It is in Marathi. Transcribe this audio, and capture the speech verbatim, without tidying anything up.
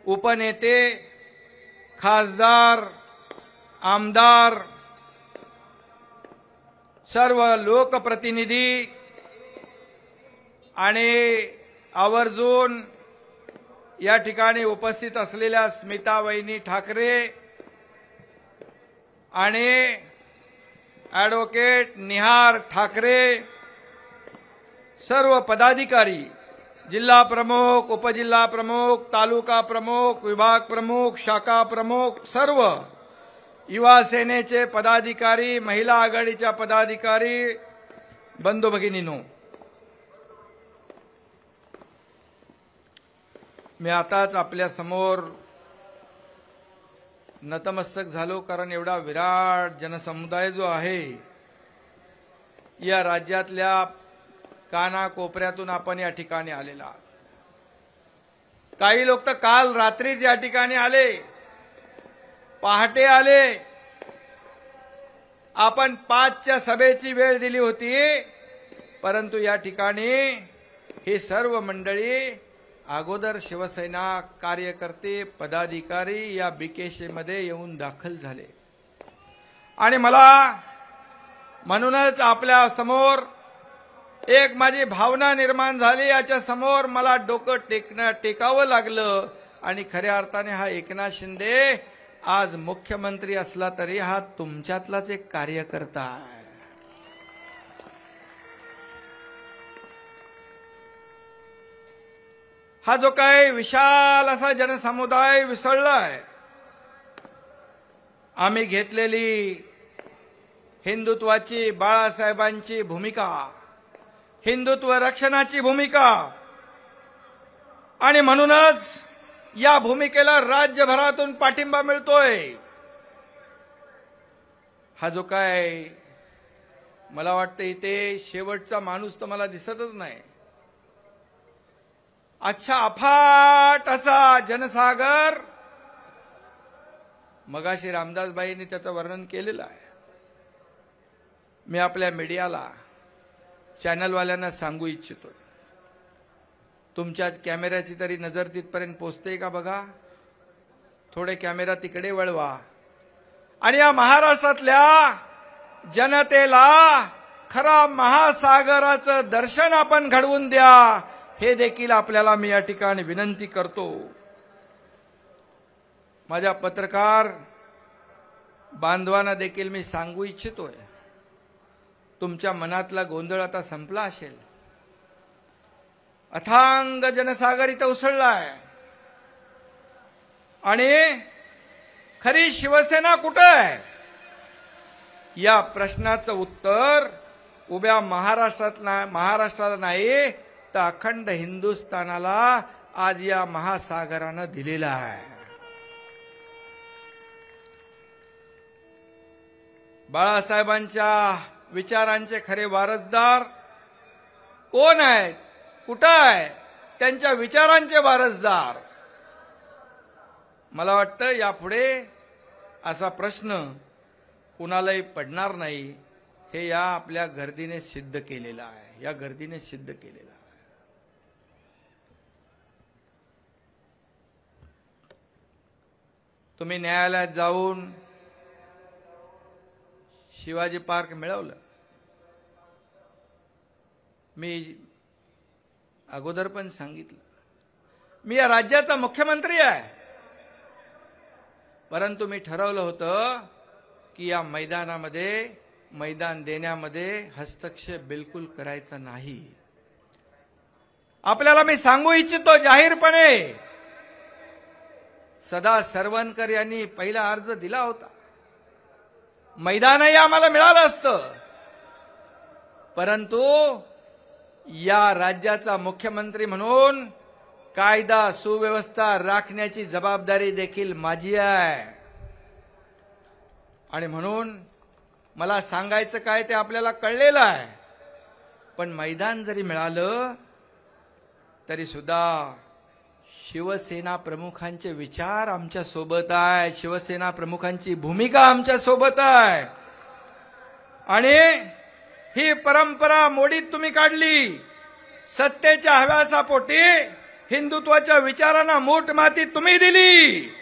उपनेते, खासदार, आमदार, सर्व लोकप्रतिनिधी आणि आवर्जून या ठिकाणी उपस्थित असलेल्या स्मितावहिनी ठाकरे आणि ॲडव्होकेट निहार ठाकरे, सर्व पदाधिकारी, जिल्हा प्रमुख, उपजिल्हा प्रमुख, तालुका प्रमुख, विभाग प्रमुख, शाखा प्रमुख, सर्व युवा सेनेचे पदाधिकारी, महिला आघाडीच्या पदाधिकारी, बंधू भगिनींनो, मी आताच आपल्या समोर नतमस्तक झालो, कारण एवढा विराट जनसमुदाय जो आहे, या राज्यातल्या कानाकोपऱ्यातून आपण या ठिकाणी आलेला आहात। काही लोक तर काल रात्रीच या ठिकाणी आले, पहाटे आले। आपण पाचच्या सभेची वेळ दिली होती, परंतु या ठिकाणी ही सर्व मंडळी अगोदर शिवसेना कार्यकर्ते, पदाधिकारी या बीकेसीमध्ये येऊन दाखल झाले आणि मला म्हणूनच आपल्या समोर एक माझी भावना निर्माण झाली। याच्या समोर मला डोकं टेकणं टेकावं लागलं आणि खऱ्या अर्थाने हा एकनाथ शिंदे आज मुख्यमंत्री असला तरी हा तुमच्यातलाच एक कार्यकर्ता आहे। हा जो काही विशाल असा जनसमुदाय विसळलाय, आम्ही घेतलेली हिंदुत्वाची, बाळासाहेबांची भूमिका, हिंदुत्व रक्षणाची भूमिका, आणि म्हणूनच या भूमिकेला राज्यभरातून पाठिंबा मिळतोय। हा जो काय मला वाटतं इथे शेवटचा माणूस तर मला दिसतच नाही। अच्छा अफाट असा जनसागर, मगाशी रामदासबाईंनी त्याचं वर्णन केलेलं आहे। मी आपल्या मीडियाला, चॅनलवाल्यांना सांगू इच्छितोय, तुमच्या कॅमेऱ्याची तरी नजर तिथपर्यंत पोहोचते का बघा, थोडे कॅमेरा तिकडे वळवा आणि या महाराष्ट्रातल्या जनतेला खरा महासागराचं दर्शन आपण घडवून द्या, हे देखील आपल्याला मी या ठिकाणी विनंती करतो। माझ्या पत्रकार बांधवांना देखील मी सांगू इच्छितोय, तुमच्या मनातला गोंधळ आता संपला असेल। अथांग जनसागर इथं उसळलाय आणि खरी शिवसेना कुठे आहे, या प्रश्नाचं उत्तर उभ्या महाराष्ट्रात महाराष्ट्राला नाही तर अखंड हिंदुस्थानाला आज या महासागरानं दिलेला आहे। बाळासाहेबांच्या विचारांचे खरे वारसदार कोण आहेत, कुठं आहे त्यांच्या विचारांचे वारसदार? मला वाटतं यापुढे असा प्रश्न कुणालाही पडणार नाही, हे या आपल्या गर्दीने सिद्ध केलेलं आहे, या गर्दीने सिद्ध केलेलं आहे। तुम्ही न्यायालयात जाऊन शिवाजी पार्क मिळवलं, मी अगोदर पण सांगितलं, मी या राज्याचा मुख्यमंत्री आहे, परंतु मी ठरवलं होतं की या मैदानामध्ये मैदान देण्यामध्ये हस्तक्षेप बिलकुल करायचा नाही। आपल्याला मी सांगू इच्छितो जाहीरपणे, सदा सरवणकर यांनी पहिला अर्ज दिला होता, मैदानही आम्हाला मिळालं असतं, परंतु या राज्याचा मुख्यमंत्री म्हणून कायदा सुव्यवस्था राखण्याची जबाबदारी देखील माझी आहे। आणि म्हणून मला सांगायचं काय ते आपल्याला कळलेलं आहे, पण मैदान जरी मिळालं तरी सुद्धा शिवसेना प्रमुखांचे विचार आमच्या सोबत आहे, शिवसेना प्रमुखांची भूमिका आमच्या सोबत आहे। आणि ही परंपरा मोडीत तुम्ही काढली, सत्तेच्या हव्यासापोटी हिंदुत्वाच्या विचारांना मूठ माती तुम्ही दिली,